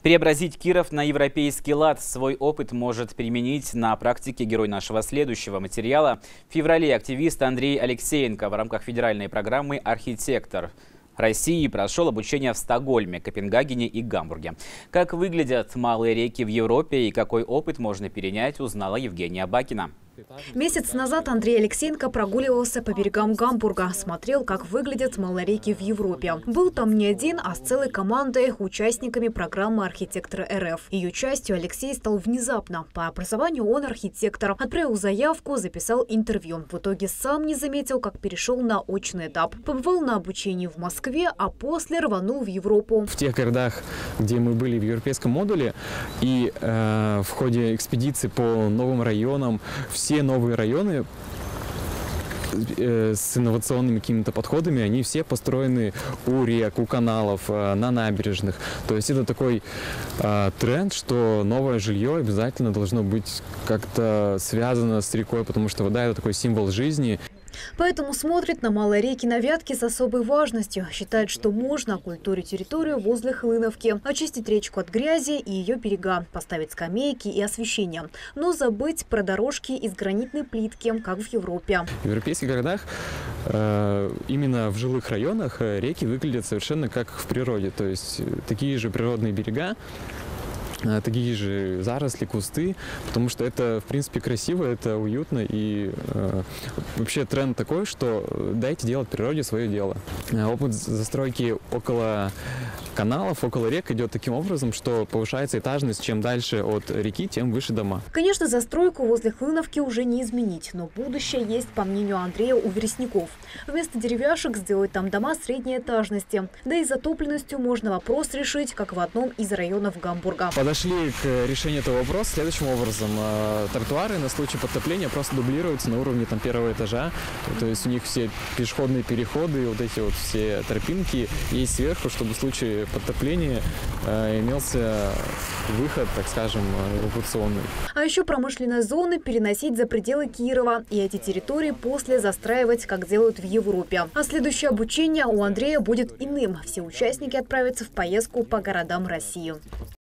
Преобразить Киров на европейский лад. Свой опыт может применить на практике герой нашего следующего материала. В феврале активист Андрей Алексеенко в рамках федеральной программы «Архитектор России» прошел обучение в Стокгольме, Копенгагене и Гамбурге. Как выглядят малые реки в Европе и какой опыт можно перенять, узнала Евгения Бакина. Месяц назад Андрей Алексеенко прогуливался по берегам Гамбурга, смотрел, как выглядят малореки в Европе. Был там не один, а с целой командой, участниками программы «Архитектор РФ». Ее частью Алексей стал внезапно. По образованию он архитектор. Отправил заявку, записал интервью. В итоге сам не заметил, как перешел на очный этап. Побывал на обучении в Москве, а после рванул в Европу. В тех городах, где мы были в европейском модуле, и в ходе экспедиции по новым районам, все новые районы с инновационными какими-то подходами, они все построены у рек, у каналов, на набережных. То есть это такой тренд, что новое жилье обязательно должно быть как-то связано с рекой, потому что вода – это такой символ жизни. Поэтому смотрит на малые реки на Вятке с особой важностью. Считает, что можно окультурить территорию возле Хлыновки, очистить речку от грязи и ее берега, поставить скамейки и освещение. Но забыть про дорожки из гранитной плитки, как в Европе. В европейских городах, именно в жилых районах, реки выглядят совершенно как в природе. То есть такие же природные берега, такие же заросли, кусты, потому что это, в принципе, красиво, это уютно, и вообще тренд такой, что дайте делать природе свое дело. Опыт застройки около каналов, около рек идет таким образом, что повышается этажность. Чем дальше от реки, тем выше дома. Конечно, застройку возле Хлыновки уже не изменить, но будущее есть, по мнению Андрея, у Вересников. Вместо деревяшек сделать там дома средней этажности. Да и затопленностью можно вопрос решить, как в одном из районов Гамбурга. Подошли к решению этого вопроса следующим образом. Тротуары на случай подтопления просто дублируются на уровне первого этажа. То есть у них все пешеходные переходы, вот эти вот все тропинки есть сверху, чтобы в случае подтопления имелся выход, так скажем, эвакуационный. А еще промышленные зоны переносить за пределы Кирова. И эти территории после застраивать, как делают в Европе. А следующее обучение у Андрея будет иным. Все участники отправятся в поездку по городам России.